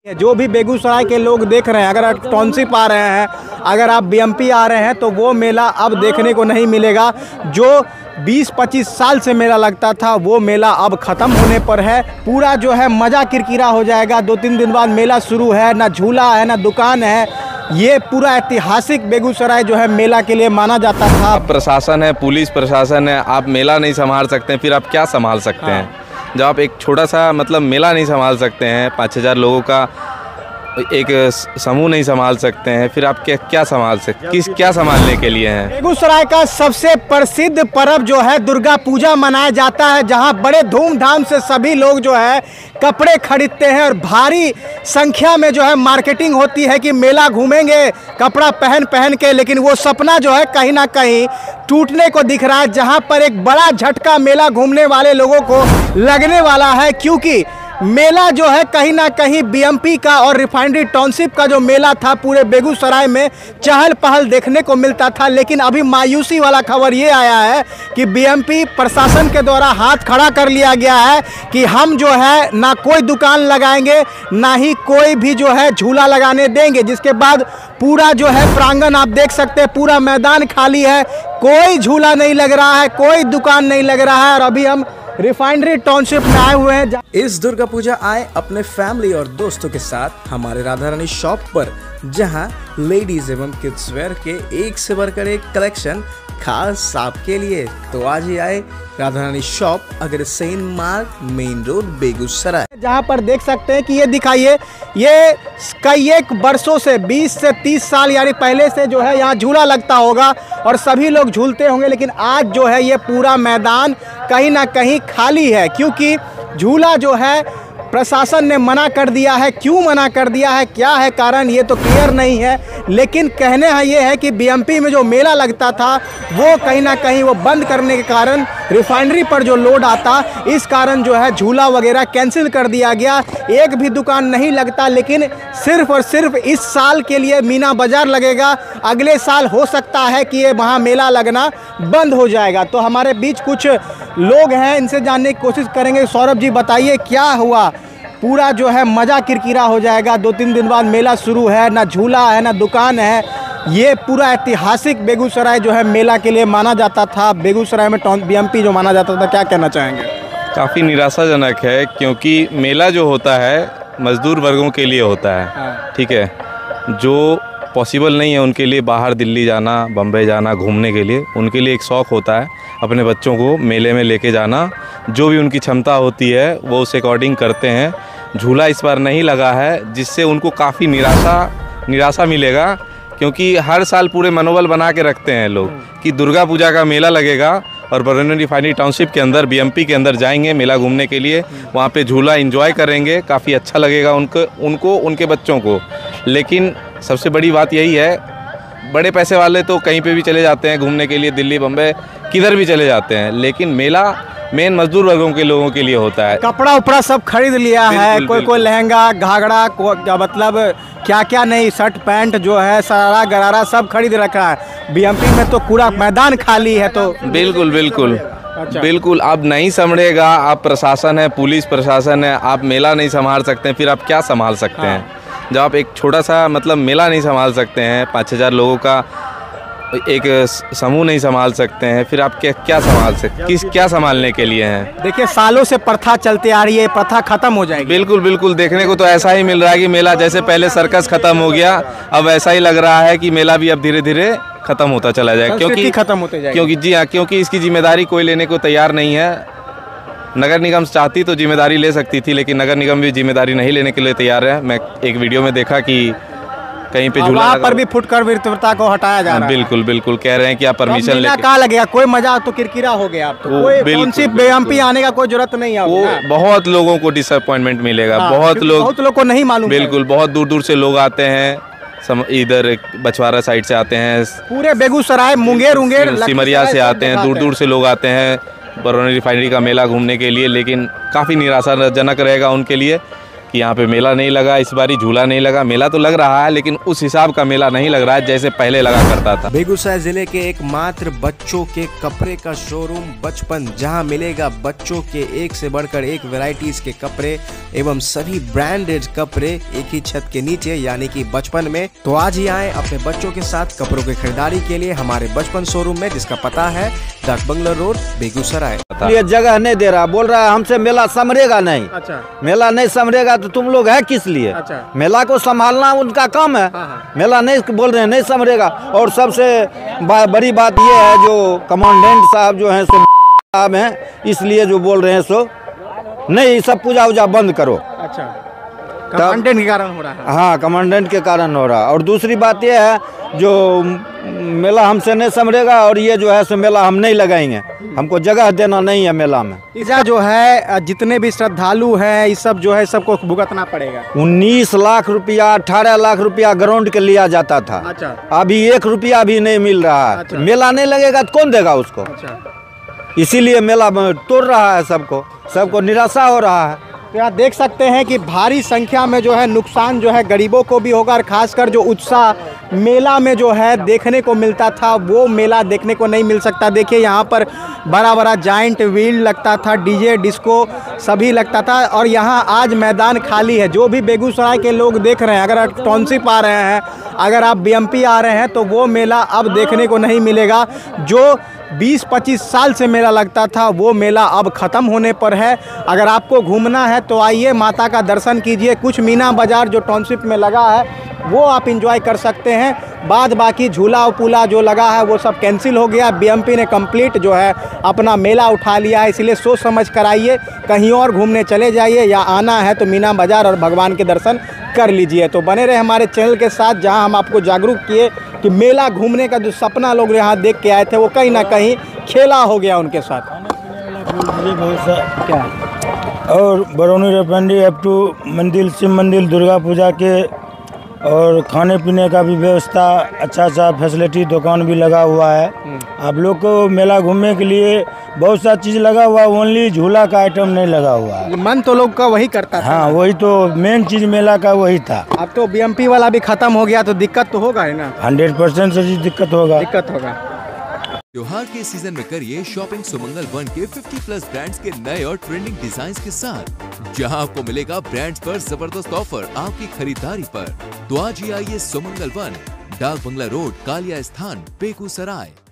जो भी बेगूसराय के लोग देख रहे हैं, अगर आप टाउनशिप आ रहे हैं, अगर आप बीएमपी आ रहे हैं, तो वो मेला अब देखने को नहीं मिलेगा। जो 20-25 साल से मेला लगता था वो मेला अब ख़त्म होने पर है। पूरा जो है मज़ा किरकिरा हो जाएगा। 2-3 दिन बाद मेला शुरू है, ना झूला है ना दुकान है। ये पूरा ऐतिहासिक बेगूसराय जो है मेला के लिए माना जाता था। प्रशासन है, पुलिस प्रशासन है, आप मेला नहीं संभाल सकते हैं, फिर आप क्या संभाल सकते हैं? जब आप एक छोटा सा मेला नहीं संभाल सकते हैं, 5,000 लोगों का एक समूह नहीं संभाल सकते हैं, फिर आप क्या संभाल सकते, क्या संभालने के लिए हैं? बेगूसराय का सबसे प्रसिद्ध पर्व जो है दुर्गा पूजा मनाया जाता है, जहां बड़े धूमधाम से सभी लोग जो है कपड़े खरीदते हैं और भारी संख्या में जो है मार्केटिंग होती है कि मेला घूमेंगे कपड़ा पहन पहन के। लेकिन वो सपना जो है कहीं ना कहीं टूटने को दिख रहा है, जहां पर एक बड़ा झटका मेला घूमने वाले लोगों को लगने वाला है। क्योंकि मेला जो है कहीं ना कहीं बीएमपी का और रिफाइनरी टाउनशिप का जो मेला था, पूरे बेगूसराय में चहल पहल देखने को मिलता था। लेकिन अभी मायूसी वाला खबर ये आया है कि बीएमपी प्रशासन के द्वारा हाथ खड़ा कर लिया गया है कि हम जो है ना कोई दुकान लगाएंगे, ना ही कोई भी जो है झूला लगाने देंगे। जिसके बाद पूरा जो है प्रांगण आप देख सकते हैं, पूरा मैदान खाली है, कोई झूला नहीं लग रहा है, कोई दुकान नहीं लग रहा है। और अभी हम रिफाइनरी टाउनशिप में आए हुए हैं। इस दुर्गा पूजा आए अपने फैमिली और दोस्तों के साथ हमारे राधा रानी शॉप पर, जहां लेडीज एवं किड्स वेयर के एक से बढ़कर एक कलेक्शन खास आपके लिए। तो आज ही आए राधा रानी शॉप, अग्रसेन मार्ग, मेन रोड, बेगूसराय। जहां पर देख सकते हैं कि ये दिखाइए, ये कई एक वर्षों से 20 से 30 साल यानी पहले से जो है यहाँ झूला लगता होगा और सभी लोग झूलते होंगे। लेकिन आज जो है ये पूरा मैदान कहीं ना कहीं खाली है, क्योंकि झूला जो है प्रशासन ने मना कर दिया है। क्यों मना कर दिया है, क्या है कारण, ये तो क्लियर नहीं है। लेकिन कहने हैं ये है कि बीएमपी में जो मेला लगता था वो कहीं ना कहीं वो बंद करने के कारण रिफाइनरी पर जो लोड आता, इस कारण जो है झूला वगैरह कैंसिल कर दिया गया। एक भी दुकान नहीं लगता। लेकिन सिर्फ और सिर्फ इस साल के लिए मीना बाजार लगेगा। अगले साल हो सकता है कि ये वहाँ मेला लगना बंद हो जाएगा। तो हमारे बीच कुछ लोग हैं, इनसे जानने की कोशिश करेंगे। सौरभ जी बताइए क्या हुआ? पूरा जो है मज़ा किरकिरा हो जाएगा। 2-3 दिन बाद मेला शुरू है, ना झूला है ना दुकान है। ये पूरा ऐतिहासिक बेगूसराय जो है मेला के लिए माना जाता था। बेगूसराय में बीएमपी जो माना जाता था, क्या कहना चाहेंगे? काफ़ी निराशाजनक है, क्योंकि मेला जो होता है मजदूर वर्गों के लिए होता है। ठीक है, जो पॉसिबल नहीं है उनके लिए बाहर दिल्ली जाना, बम्बई जाना घूमने के लिए, उनके लिए एक शौक़ होता है अपने बच्चों को मेले में लेके जाना। जो भी उनकी क्षमता होती है वो उस अकॉर्डिंग करते हैं। झूला इस बार नहीं लगा है, जिससे उनको काफ़ी निराशा मिलेगा, क्योंकि हर साल पूरे मनोबल बना के रखते हैं लोग कि दुर्गा पूजा का मेला लगेगा और बरौनी रिफाइनरी टाउनशिप के अंदर बीएमपी के अंदर जाएंगे मेला घूमने के लिए, वहाँ पे झूला एंजॉय करेंगे, काफ़ी अच्छा लगेगा उनको उनके बच्चों को। लेकिन सबसे बड़ी बात यही है, बड़े पैसे वाले तो कहीं पे भी चले जाते हैं घूमने के लिए, दिल्ली बम्बई किधर भी चले जाते हैं। लेकिन मेला मेन मजदूर वर्गों के लोगों के लिए होता है। कपड़ा उपड़ा सब खरीद लिया है, कोई लहंगा घाघरा क्या मतलब क्या क्या नहीं, शर्ट पैंट जो है सरारा गरारा सब खरीद रखा है। बीएमपी में तो पूरा मैदान खाली है। तो बिल्कुल बिल्कुल अब नहीं संभलेगा। आप प्रशासन है, पुलिस प्रशासन है, आप मेला नहीं संभाल सकते हैं, फिर आप क्या संभाल सकते हैं? जब आप एक छोटा सा मेला नहीं संभाल सकते हैं, 5,000 लोगों का एक समूह नहीं संभाल सकते हैं, फिर आप क्या संभाल सकते, क्या संभालने के लिए हैं? देखिए, सालों से प्रथा चलती आ रही है, प्रथा खत्म हो जाएगी। बिल्कुल देखने को तो ऐसा ही मिल रहा है कि मेला जैसे पहले सर्कस खत्म हो गया, अब ऐसा ही लग रहा है कि मेला भी अब धीरे धीरे खत्म होता चला जाएगा। क्योंकि खत्म होते जाएगा, क्योंकि जी हाँ, क्योंकि इसकी जिम्मेदारी कोई लेने को तैयार नहीं है। नगर निगम चाहती तो जिम्मेदारी ले सकती थी, लेकिन नगर निगम भी जिम्मेदारी नहीं लेने के लिए तैयार है। मैं एक वीडियो में देखा कि कहीं पे झूला पर भी फुटकर विक्रेता को हटाया जा रहा है। बिल्कुल कह रहे हैं कि आप परमिशन लेके कहाँ लगेगा, कोई मजा तो किरकिरा हो गया। आप तो कोई टाउनशिप बीएमपी आने का कोई जरूरत नहीं है। वो बहुत लोगों को डिसअपॉइंटमेंट मिलेगा। बहुत लोग को नहीं मालूम। बिल्कुल, बहुत दूर से लोग आते हैं, इधर बछवारा साइड से आते हैं, पूरे बेगूसराय मुंगेर सिमरिया से आते हैं, दूर से लोग आते हैं बरौनी रिफाइनरी का मेला घूमने के लिए। लेकिन काफ़ी निराशाजनक रहेगा उनके लिए कि यहाँ पे मेला नहीं लगा, इस बारी झूला नहीं लगा। मेला तो लग रहा है लेकिन उस हिसाब का मेला नहीं लग रहा है जैसे पहले लगा करता था। बेगूसराय जिले के एकमात्र बच्चों के कपड़े का शोरूम बचपन, जहां मिलेगा बच्चों के एक से बढ़कर एक वैरायटीज के कपड़े एवं सभी ब्रांडेड कपड़े एक ही छत के नीचे यानी कि बचपन में। तो आज ही आए अपने बच्चों के साथ कपड़ों की खरीदारी के लिए हमारे बचपन शोरूम में, जिसका पता है डाक बंगला रोड, बेगूसराय। ये जगह नहीं दे रहा, बोल रहा है हमसे मेला संभरेगा नहीं। अच्छा, मेला नहीं संभरेगा तो तुम लोग है किस लिए? अच्छा। मेला को संभालना उनका काम है। मेला नहीं बोल रहे हैं नहीं संभरेगा। और सबसे बड़ी बात ये है जो कमांडेंट साहब जो हैं सो साहब हैं, इसलिए जो बोल रहे हैं सो नहीं, सब पूजा वूजा बंद करो। अच्छा, कमांडेंट के कारण हो रहा है। हाँ, कमांडेंट के कारण हो रहा है। और दूसरी बात ये है जो मेला हमसे नहीं संभरेगा और ये जो है सो मेला हम नहीं लगाएंगे, हमको जगह देना नहीं है मेला में। इजा जो है जितने भी श्रद्धालु हैं इस सब जो है सबको भुगतना पड़ेगा। 19 लाख रुपया 18 लाख रुपया ग्राउंड के लिया जाता था। अच्छा, अभी 1 रुपया भी नहीं मिल रहा है। अच्छा। मेला नहीं लगेगा तो कौन देगा उसको? अच्छा, इसीलिए मेला तोड़ रहा है, सबको निराशा हो रहा है। तो यहाँ देख सकते हैं कि भारी संख्या में जो है नुकसान जो है गरीबों को भी होगा और खासकर जो उत्साह मेला में जो है देखने को मिलता था वो मेला देखने को नहीं मिल सकता। देखिए यहाँ पर बड़ा बड़ा जाइंट व्हील लगता था, डीजे डिस्को सभी लगता था और यहाँ आज मैदान खाली है। जो भी बेगूसराय के लोग देख रहे हैं, अगर आप टाउनशिप आ रहे हैं, अगर आप बीएमपी आ रहे हैं तो वो मेला अब देखने को नहीं मिलेगा। जो 20-25 साल से मेला लगता था वो मेला अब ख़त्म होने पर है। अगर आपको घूमना है तो आइए, माता का दर्शन कीजिए। कुछ मीना बाज़ार जो टाउनशिप में लगा है वो आप एंजॉय कर सकते हैं। बाद बाकी झूला पुला जो लगा है वो सब कैंसिल हो गया। बीएमपी ने कंप्लीट जो है अपना मेला उठा लिया है, इसलिए सोच समझ कर आइए, कहीं और घूमने चले जाइए या आना है तो मीना बाज़ार और भगवान के दर्शन कर लीजिए। तो बने रहे हमारे चैनल के साथ, जहां हम आपको जागरूक किए कि मेला घूमने का जो सपना लोग यहाँ देख के आए थे वो कहीं ना कहीं खेला हो गया उनके साथ। क्या और बरौनी रेफाइनरी अप टू मंदिर, शिव मंदिर, दुर्गा पूजा के और खाने पीने का भी व्यवस्था, अच्छा फैसिलिटी, दुकान भी लगा हुआ है। आप लोग को मेला घूमने के लिए बहुत सा चीज़ लगा हुआ है, ओनली झूला का आइटम नहीं लगा हुआ है। मन तो लोग का वही करता था। हाँ, वही तो मेन चीज़ मेला का वही था। अब तो बीएमपी वाला भी खत्म हो गया तो दिक्कत तो होगा है ना। 100% से दिक्कत होगा। त्योहार के सीजन में करिए शॉपिंग सुमंगल वन के 50+ ब्रांड्स के नए और ट्रेंडिंग डिजाइन के साथ, जहां आपको मिलेगा ब्रांड्स पर जबरदस्त ऑफर आपकी खरीदारी पर। तो आज ही आइए सुमंगल वन, डाक बंगला रोड, कालिया स्थान, बेगूसराय।